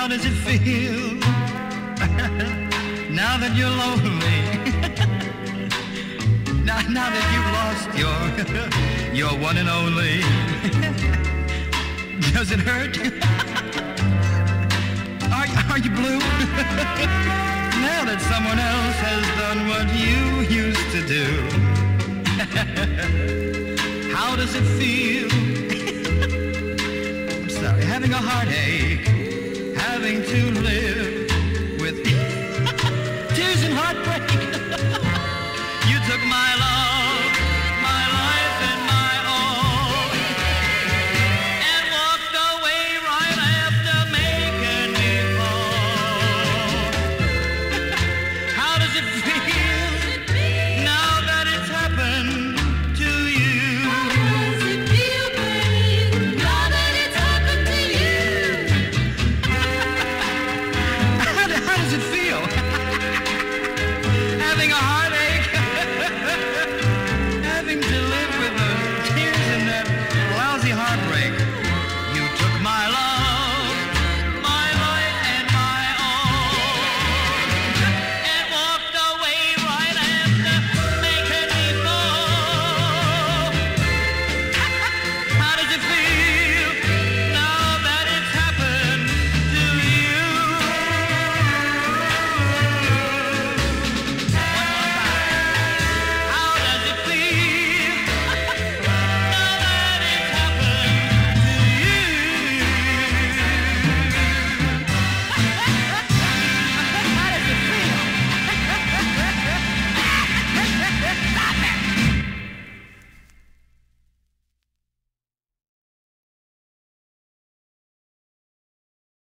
How does it feel now that you're lonely? Now that you've lost your one and only. Does it hurt? Are you blue? Now that someone else has done what you used to do. How does it feel? I'm sorry, having a heartache, having to live